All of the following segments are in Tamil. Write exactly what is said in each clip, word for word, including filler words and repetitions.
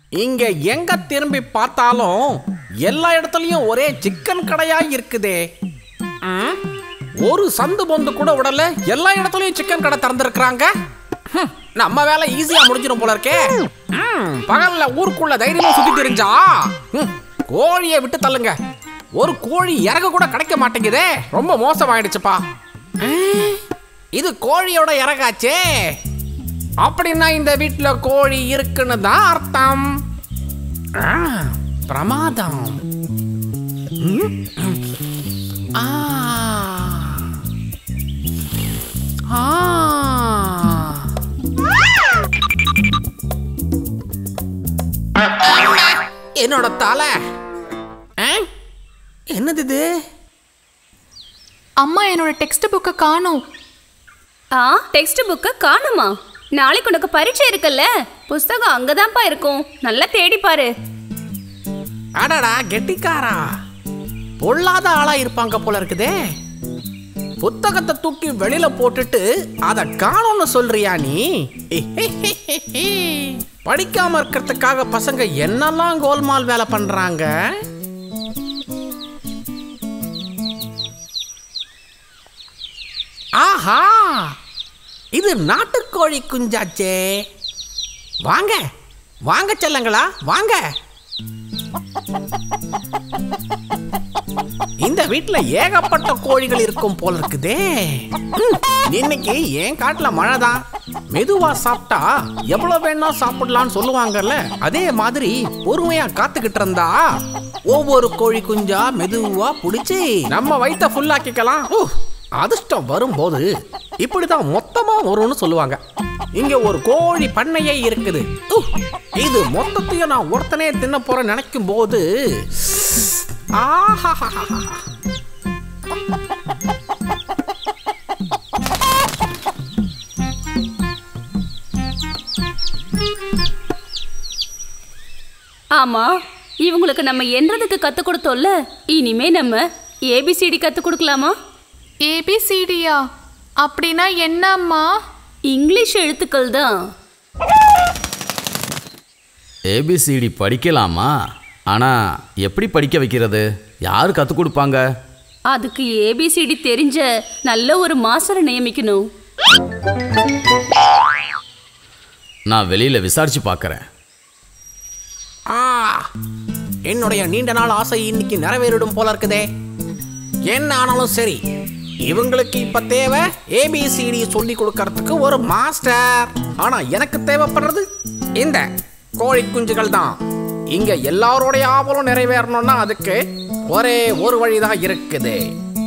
இங்க எங்க திரும்பி பார்த்தாலும் எல்லா இடத்துலயும் ஒரே சிக்கன் கடையா இருக்குதே. ஒரு சந்து பொந்து கூட விடல, எல்லா இடத்துலயும் சிக்கன் கடை திறந்துருக்காங்க. நம்ம வேலை ஈஸியா முடிஞ்சிடும் போல இருக்கே. பகல்ல ஊருக்குள்ள தைரியமா சுத்தி தெரிஞ்சா கோழியை விட்டு தள்ளுங்க, ஒரு கோழி இறக கூட கிடைக்க மாட்டேங்குதே. ரொம்ப மோசமாயிடுச்சுப்பா. இது கோழியோட இறகாச்சே. அப்படின்னா இந்த வீட்டுல கோழி இருக்குன்னு தான் அர்த்தம். பிரமாதம். என்னோட தலை என்னது இது? அம்மா என்னோட டெக்ஸ்ட் புக்கை காணோம். ஆ, டெக்ஸ்ட் புக்கை காணுமா? நாளைக்கு உனக்கு பரீட்சை இருக்குல்ல, புஸ்தகம் அங்கதான்ப்பா இருக்கும், நல்லா தேடி பாரு. அடடா, கெட்டிக்காரா. பொல்லாத ஆளா இருப்பாங்க போல இருக்குதே. புத்தகத்தை தூக்கி வெளியில போட்டுட்டு அத காணோம்னு சொல்றியா நீ? படிக்காம இருக்கிறதுக்காக பசங்க என்னெல்லாம் கோல்மால் வேலை பண்றாங்க. ஆஹா, இது நாட்டுக்கோழி குஞ்சாச்சே. வாங்க வாங்க செல்லங்களா, வாங்க. இந்த வீட்டுல ஏகப்பட்ட கோழிகள் இருக்கும் போல இருக்குதே. இன்னைக்கு என் காட்டுல மழை தான். மெதுவா சாப்பிட்டா எவ்வளவு வேணா சாப்பிடலாம்னு சொல்லுவாங்கல்ல, அதே மாதிரி பொறுமையா காத்துக்கிட்டு இருந்தா ஒவ்வொரு கோழி குஞ்சா மெதுவா புடிச்சு நம்ம வயிற்ற ஃபுல்லாக்கிக்கலாம். அதிர்ஷ்டம் வரும்போது இப்படிதான் மொத்தமா வரும்னு சொல்லுவாங்க. இங்க ஒரு கோழி பண்ணையே இருக்குது. இது மொத்தத்தையும் நான் ஒருத்தனே தின்ன போற நினைக்கும் போது ஆமா, இவங்களுக்கு நம்ம என்னதுக்கு கத்து கொடுத்தோம்ல, இனிமே நம்ம ஏபிசிடி கத்து கொடுக்கலாமா? ஏபிசிடியா? அப்படின்னா என்னம்மா? இங்கிலீஷ் எழுத்துக்கள் தான். ஏபிசிடி படிக்கலாமா? ஆனா எப்படி படிக்க வைக்கிறது? யாரு கத்து கொடுப்பாங்க? அதுக்கு ஏபிசிடி தெரிஞ்ச நல்ல ஒரு மாஸ்டரை நியமிக்கணும். நான் வெளியில விசாரிச்சு பார்க்கறேன். என்னுடைய நீண்ட நாள் ஆசை இன்னைக்கு நிறைவேறிடும் போல இருக்குதே. என்ன ஆனாலும் சரி, இவங்களுக்கு இப்ப தேவை ஏபிசிடி சொல்லி கொடுக்கறதுக்கு ஒரு மாஸ்டர். ஆனா எனக்கு தேவைப்படுறது இந்த கோழி குஞ்சுகள் தான். இங்க எல்லாரோடைய ஆவலும் நிறைவேறணும்னா அதுக்கு ஒரே ஒரு வழிதான் இருக்குது.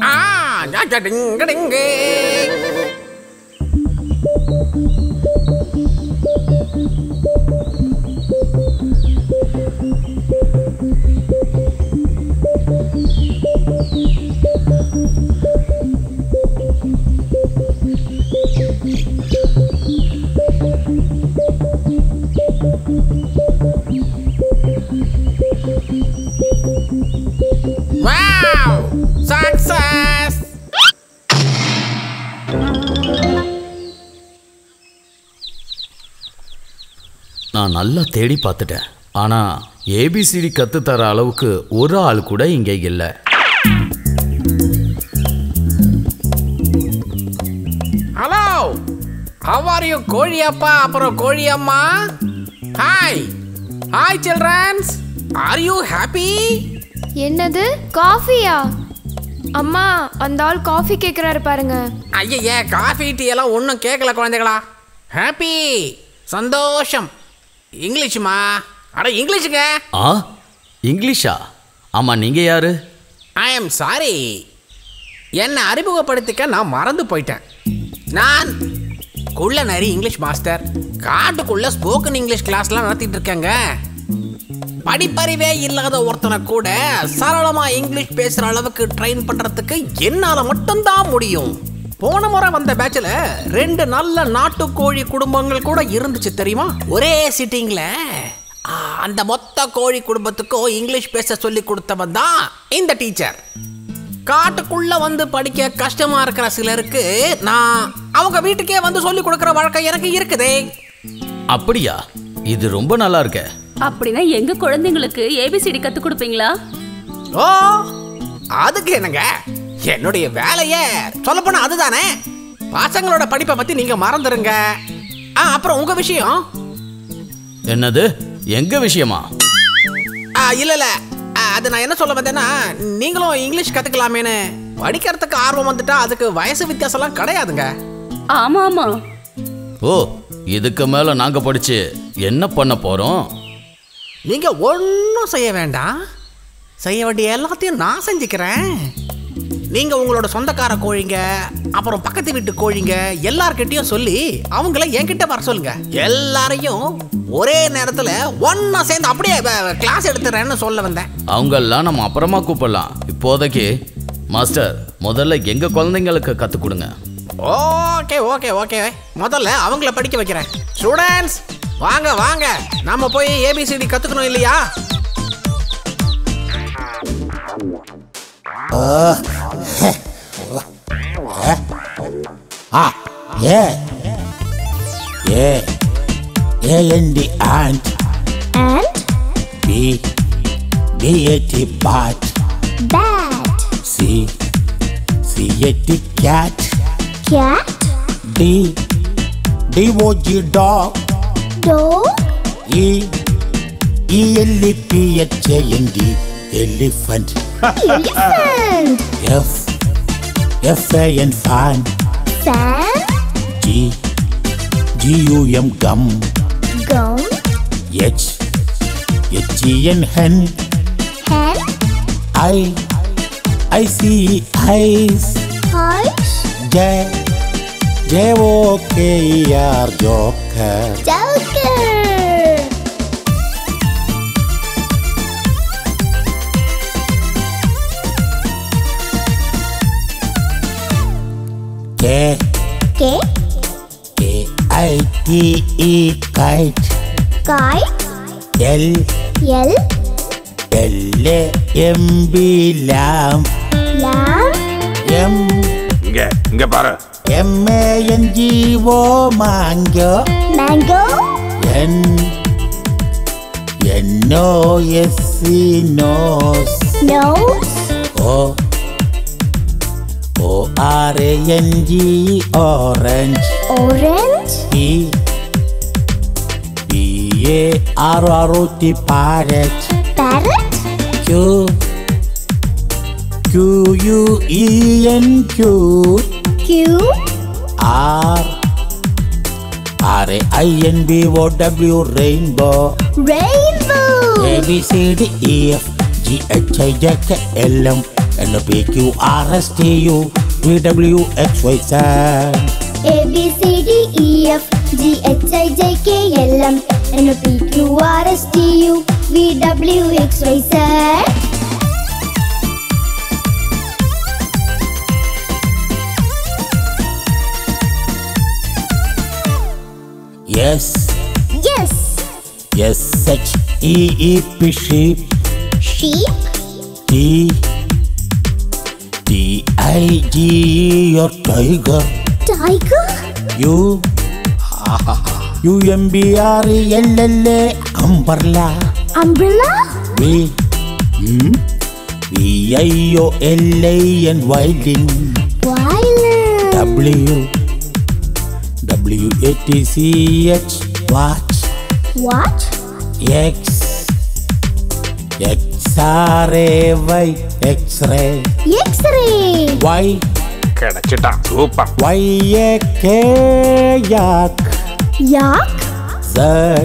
நான் நல்லா தேடி பார்த்துட்டேன். ஆனா ஏபிசிடி கத்து தர அளவுக்கு ஒரு ஆள் கூட இங்க இல்ல. ஹலோ, how are you கோழி அப்பா அப்புறம் கோழி அம்மா? Hi hi childrens, are you happy? என்னது, காஃபியா? அம்மா, அந்த ஆள் காஃபி கேட்குறாரு பாருங்க. ஐயே, காஃபி டீ எல்லாம் ஒன்றும் கேட்கல குழந்தைகளா. ஹாப்பி, சந்தோஷம். இங்கிலீஷுமா? அட இங்கிலீஷுங்க. ஆ, இங்கிலீஷா? ஆமா, நீங்க யாரு? ஐ எம் சாரி, என்னை அறிமுகப்படுத்திக்க நான் மறந்து போயிட்டேன். நான் குள்ளநரி இங்கிலீஷ் மாஸ்டர். காட்டுக்குள்ள ஸ்போக்கன் இங்கிலீஷ் கிளாஸ்லாம் நடத்திட்டு இருக்கேங்க. படிப்பறிவே இல்லாத ஒருத்தனை கூட சரளமா இங்கிலீஷ் பேசுற அளவுக்கு ட்ரெயின் பண்றதுக்கு என்னால மட்டும்தான் முடியும். போன முறை வந்த பேட்ச்ல ரெண்டு நல்ல நாட்டுக்கோழி குடும்பங்கள் கூட இருந்துச்சு தெரியுமா, ஒரே சிட்டிங்ல. அந்த மொத்த கோழி குடும்பத்துக்கும் இங்கிலீஷ் பேச சொல்லி கொடுத்தவன் தான் இந்த டீச்சர். காட்டுக்குள்ள வந்து படிக்க கஷ்டமா இருக்கிற சிலருக்கு நான் அவங்க வீட்டுக்கே வந்து சொல்லி கொடுக்கிற வழக்கம் எனக்கு இருக்குதே. அப்படியா? இது ரொம்ப நல்லா இருக்க. அப்படின்னா எங்க குழந்தைங்களுக்கு ஏபிசிடி கத்து கொடுப்பீங்களா? ஓ, அதுக்கு என்னங்க, என்னுடைய வேலையே சொல்லப்போனா அதுதானே. பசங்களோட படிப்பை பத்தி நீங்க மறந்துருங்க. ஆ, அப்புறம் உங்க விஷயம் என்னது? எங்க விஷயமா? ஆ, இல்ல இல்ல, அது நான் என்ன சொல்ல வந்தேன்னா, நீங்களும் இங்கிலீஷ் கத்துக்கலாமேன்னு. படிக்கிறதுக்கு ஆர்வம் வந்துட்டா அதுக்கு வயசு வித்தியாசம்லாம் கிடையாதுங்க. ஆமா ஆமா. ஓ, இதுக்கு மேல நாங்க படிச்சு என்ன பண்ண போறோம்? நீங்க ஒன்றும் செய்ய வேண்டாம். செய்ய வேண்டிய எல்லாத்தையும் நான் செஞ்சுக்கிறேன். நீங்க உங்களோட சொந்தக்கார கோழிங்க, அப்புறம் பக்கத்து வீட்டு கோழிங்க எல்லார்கிட்டையும் சொல்லி அவங்கள என்கிட்ட வர சொல்லுங்க. எல்லாரையும் ஒரே நேரத்துல ஒன்னா சேர்ந்து அப்படியே கிளாஸ் எடுத்துறேன்னு சொல்ல வந்தேன். அவங்கெல்லாம் நம்ம அப்புறமா கூப்பிடலாம். இப்போதைக்கு மாஸ்டர், முதல்ல எங்க குழந்தைங்களுக்கு கற்றுக் கொடுங்க. ஓகே ஓகே ஓகே முதல்ல அவங்கள படிக்க வைக்கிறேன். ஸ்டூடெண்ட்ஸ் வாங்க வாங்க, நம்ம போய் ஏபிசிடி கத்துக்கணும் இல்லையா? Ah, yeah. Yeah. A and the ant. And B. B at the bat. bat. C. C at the cat. Cat. D. D was the dog. Dog. E. E L P H A N D. Elephant. Elephant. F. F A N fan. Fan. G. G U M gum. Gum. H. H E N hen. Hen. I. I C eyes. Eyes. J. J O K E R joker. Joker. K. K. K I T E kite. Kite. L. L. L A M B lamb. Lamb. M. இங்க இங்க பாரு. M A N G O mango. Mango. N. N O S E nose. Nose. O. O R A N G orange. Orange. P. P A R R O T parrot. Parrot. Q. Q U E N Q. Q. R. R A I N B O W rainbow. Rainbow. A B C D E F G H I J K L M N O P Q R S T U V W X Y Z. A B C D E F G H I J K L M N O P Q R S T U V W X Y Z. Yes. Yes. S H E E P sheep. Sheep. T. T I G E or tiger. Tiger. U. U M B R E L L A umbrella. Umbrella. V. Hmm? V I O L A N violin. Violin. W. W A T C H watch. Watch. X. X R A Y X-ray. X-ray. Y. கிடைச்சிட்டான். Super. Y A K yak. Yak. Z.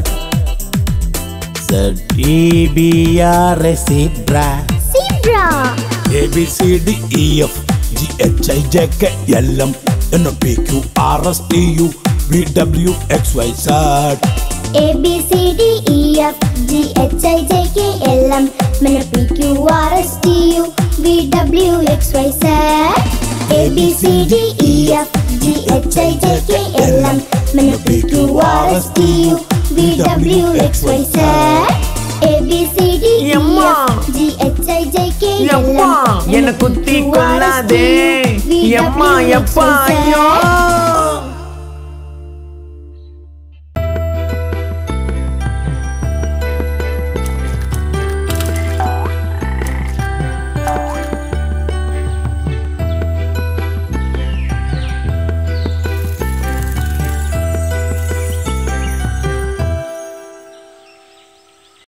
Z E B R A zebra. Zebra. A B C D E F G H I J K L M N O P Q R S T U V W X Y Z. A B C D E F G H I J K L M N O P Q R S T U V W X Y Z. A B C D E F G H I J K L M N O P Q R S T U V W X Y Z. A B C D E F G H I J K L M என்ன குத்தி கொள்ளாதே. எம்மா எப்பா ஐயோ.